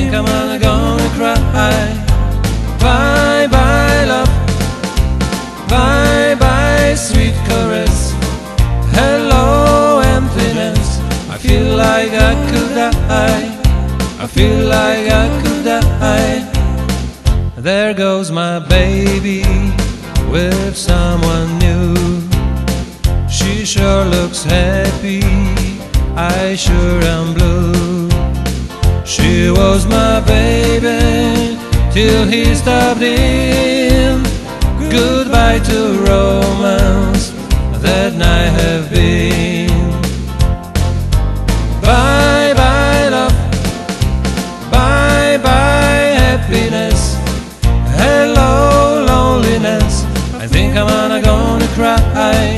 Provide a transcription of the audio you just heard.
think I'm gonna cry. Bye bye love, bye bye sweet caress. Hello emptiness, I feel like I could die. I feel like I could die. There goes my baby with someone new. She sure looks happy, I sure am blue. She was my baby till he stopped in. Goodbye to romance that night have been. Bye bye love, bye bye happiness. Hello loneliness, I think I'm gonna cry.